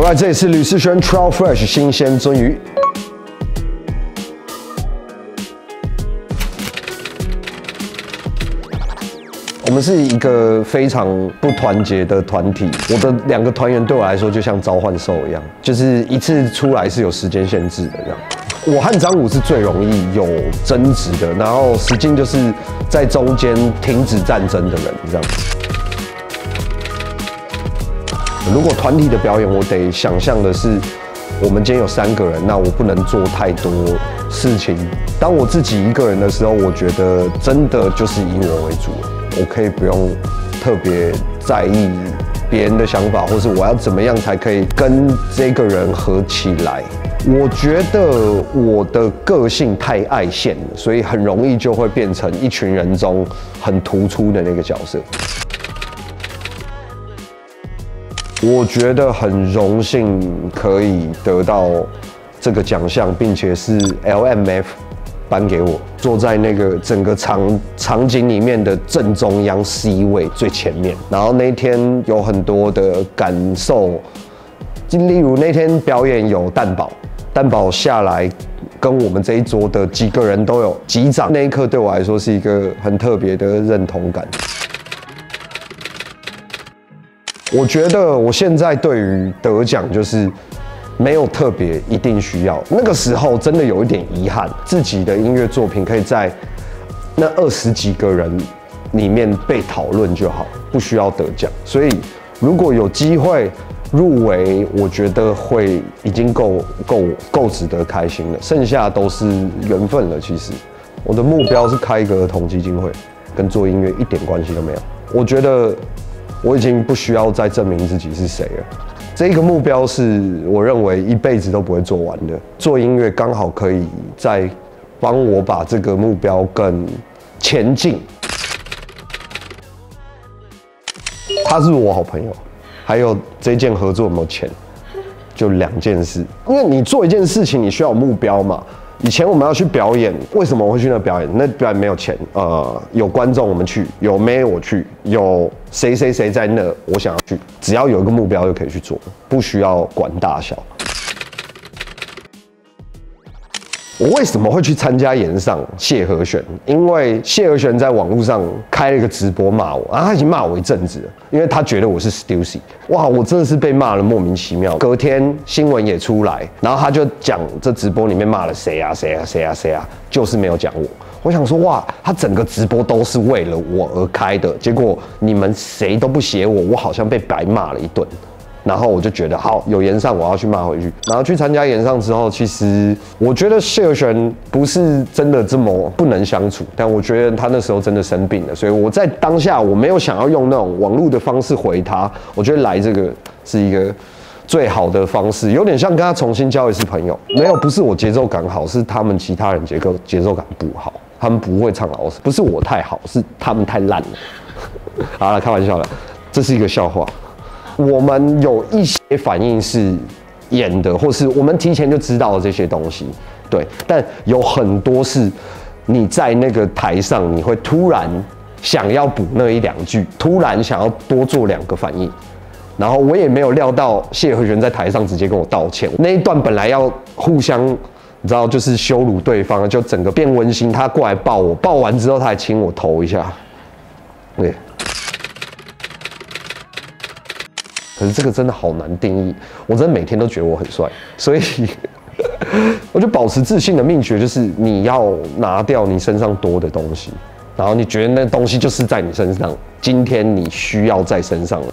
Alright， 这里是吕思璇 Trout Fresh 新鲜鳟鱼。我们是一个非常不团结的团体，我的2个团员对我来说就像召唤兽一样，就是一次出来是有时间限制的这样。我和张武是最容易有争执的，然后史进就是在中间停止战争的人这样。如果团体的表演，我得想象的是，我们今天有3个人，那我不能做太多事情。当我自己一个人的时候，我觉得真的就是以我为主了。我可以不用特别在意别人的想法，或是我要怎么样才可以跟这个人合起来。我觉得我的个性太爱现了，所以很容易就会变成一群人中很突出的那个角色。我觉得很荣幸可以得到这个奖项，并且是 LMF 颁给我，坐在那个整个场景里面的正中央 C 位最前面。然后那天有很多的感受，例如那天表演有蛋宝下来跟我们这一桌的几个人都有击掌，那一刻对我来说是一个很特别的认同感。我觉得我现在对于得奖就是没有特别一定需要，那个时候真的有一点遗憾，自己的音乐作品可以在那20几个人里面被讨论就好，不需要得奖。所以如果有机会入围，我觉得会已经够值得开心了，剩下都是缘分了。其实我的目标是开一个儿童基金会，跟做音乐一点关系都没有。我觉得我已经不需要再证明自己是谁了。这个目标是我认为一辈子都不会做完的。做音乐刚好可以再帮我把这个目标更前进。他是我好朋友，还有这件合作有没有钱，就2件事。因为你做一件事情，你需要有目标嘛。以前我们要去表演，为什么我会去那表演？那表演没有钱，有观众我们去，有妹我去，有谁在那，我想要去，只要有一个目标就可以去做，不需要管大小。我为什么会去参加演上谢和弦？因为谢和弦在网络上开了一个直播骂我，然后他已经骂我一阵子了，因为他觉得我是 Stussy。哇，我真的是被骂了莫名其妙。隔天新闻也出来，然后他就讲这直播里面骂了谁啊，就是没有讲我。我想说，哇，他整个直播都是为了我而开的，结果你们谁都不写我，我好像被白骂了一顿。然后我就觉得好，有演上我要去骂回去。然后去参加演上之后，其实我觉得谢和弦不是真的这么不能相处，但我觉得他那时候真的生病了，所以我在当下我没有想要用那种网络的方式回他。我觉得来这个是一个最好的方式，有点像跟他重新交一次朋友。没有，不是我节奏感好，是他们其他人节奏感不好，他们不会唱老实，不是我太好，是他们太烂了。好了，开玩笑了，这是一个笑话。我们有一些反应是演的，或是我们提前就知道了这些东西，对。但有很多是你在那个台上，你会突然想要补那1-2句，突然想要多做2个反应。然后我也没有料到谢和弦在台上直接跟我道歉。那一段本来要互相，你知道，就是羞辱对方，就整个变温馨。他过来抱我，抱完之后他还亲我头一下，对。可是这个真的好难定义，我真的每天都觉得我很帅，所以我就保持自信的秘诀就是你要拿掉你身上多的东西，然后你觉得那东西就是在你身上，今天你需要在身上了。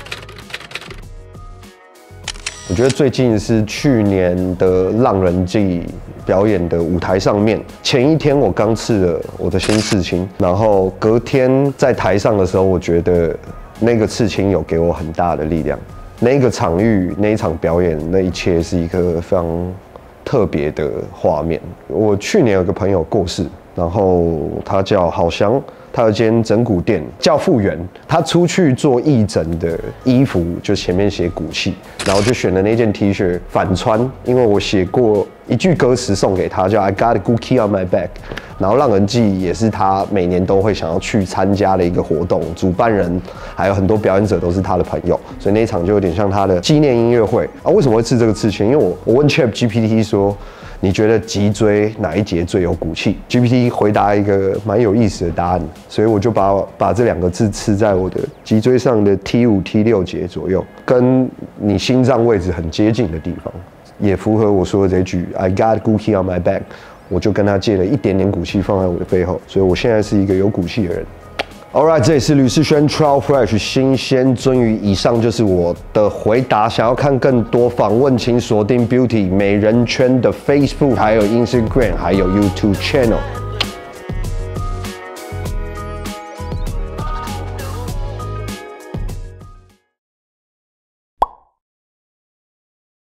我觉得最近是去年的浪人季表演的舞台上面，前一天我刚刺了我的新刺青，然后隔天在台上的时候，我觉得那个刺青有给我很大的力量。那个场域，那一场表演，那一切是一个非常特别的画面。我去年有个朋友过世，然后他叫郝翔，他有间整骨店叫复原，他出去做义诊的衣服就前面写骨气，然后就选了那件 T 恤反穿，因为我写过一句歌词送给他，叫 I got a good key on my back。然后浪人祭也是他每年都会想要去参加的一个活动，主办人还有很多表演者都是他的朋友，所以那一场就有点像他的纪念音乐会啊。为什么会刺这个刺青？因为我问 ChatGPT 说，你觉得脊椎哪一节最有骨气 ？GPT 回答一个蛮有意思的答案，所以我就把这2个字刺在我的脊椎上的 T5、T6节左右，跟你心脏位置很接近的地方，也符合我说的这句 I got a good key on my back。我就跟他借了一点点骨气放在我的背后，所以我现在是一个有骨气的人。Alright， 这里是吕世轩 Trial Fresh 新鲜鳟鱼，以上就是我的回答。想要看更多访问，请锁定 Beauty 美人圈的 Facebook， 还有 Instagram， 还有 YouTube Channel。